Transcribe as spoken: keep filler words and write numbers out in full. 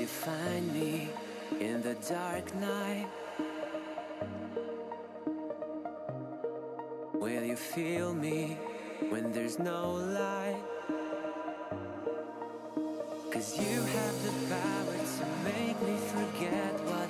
you find me in the dark night? Will you feel me when there's no light? 'Cause you have the power to make me forget what